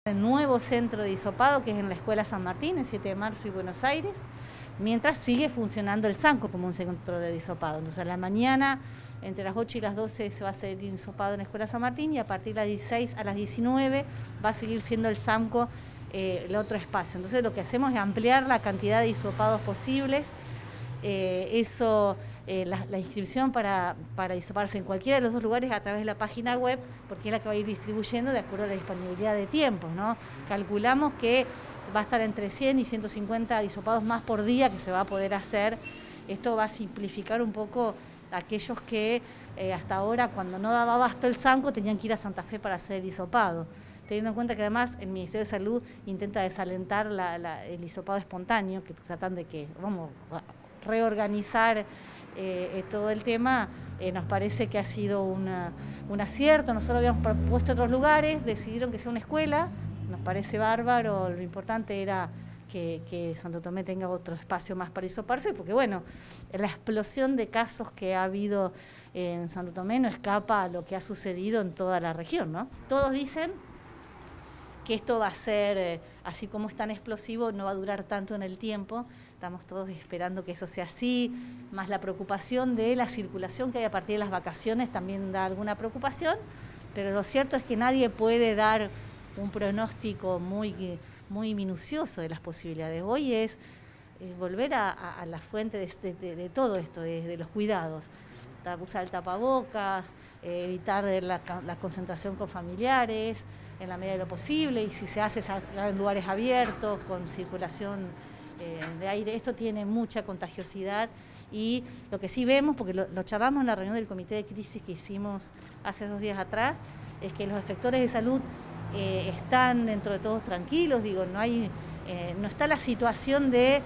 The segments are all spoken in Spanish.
El nuevo centro de hisopado, que es en la Escuela San Martín, en 7 de marzo y Buenos Aires, mientras sigue funcionando el Sanco como un centro de hisopado. Entonces a la mañana, entre las 8 y las 12 se va a hacer hisopado en la Escuela San Martín, y a partir de las 16 a las 19 va a seguir siendo el Sanco el otro espacio. Entonces lo que hacemos es ampliar la cantidad de hisopados posibles. La inscripción para hisoparse en cualquiera de los dos lugares a través de la página web, porque es la que va a ir distribuyendo de acuerdo a la disponibilidad de tiempos, ¿no? Calculamos que va a estar entre 100 y 150 hisopados más por día que se va a poder hacer. Esto va a simplificar un poco a aquellos que hasta ahora, cuando no daba abasto el Sanco, tenían que ir a Santa Fe para hacer el hisopado. Teniendo en cuenta que además el Ministerio de Salud intenta desalentar el hisopado espontáneo, que tratan de que reorganizar todo el tema, nos parece que ha sido un acierto. Nosotros habíamos propuesto otros lugares, decidieron que sea una escuela, nos parece bárbaro. Lo importante era que Santo Tomé tenga otro espacio más para hisoparse, porque bueno, la explosión de casos que ha habido en Santo Tomé no escapa a lo que ha sucedido en toda la región, ¿no? Todos dicen que esto va a ser, así como es tan explosivo, no va a durar tanto en el tiempo. Estamos todos esperando que eso sea así, más la preocupación de la circulación que hay a partir de las vacaciones también da alguna preocupación, pero lo cierto es que nadie puede dar un pronóstico muy minucioso de las posibilidades. Hoy es volver a la fuente de todo esto, de los cuidados. Usar el tapabocas, evitar la concentración con familiares en la medida de lo posible, y si se hace en lugares abiertos, con circulación de aire. Esto tiene mucha contagiosidad, y lo que sí vemos, porque lo charlamos en la reunión del comité de crisis que hicimos hace 2 días atrás, es que los efectores de salud están dentro de todos tranquilos. Digo, no está la situación de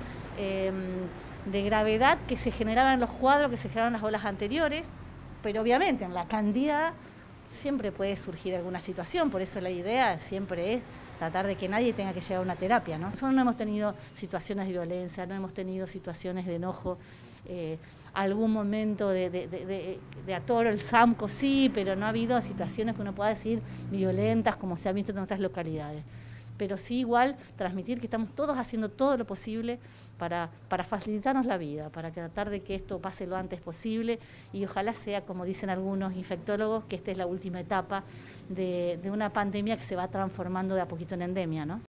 gravedad que se generaba en los cuadros, que se generaron en las olas anteriores, pero obviamente en la cantidad siempre puede surgir alguna situación. Por eso la idea siempre es tratar de que nadie tenga que llegar a una terapia, ¿no? Nosotros no hemos tenido situaciones de violencia, no hemos tenido situaciones de enojo, algún momento de atoro, el Sanco sí, pero no ha habido situaciones que uno pueda decir violentas como se ha visto en otras localidades. Pero sí igual transmitir que estamos todos haciendo todo lo posible para facilitarnos la vida, para tratar de que esto pase lo antes posible, y ojalá sea, como dicen algunos infectólogos, que esta es la última etapa de una pandemia que se va transformando de a poquito en endemia, ¿no?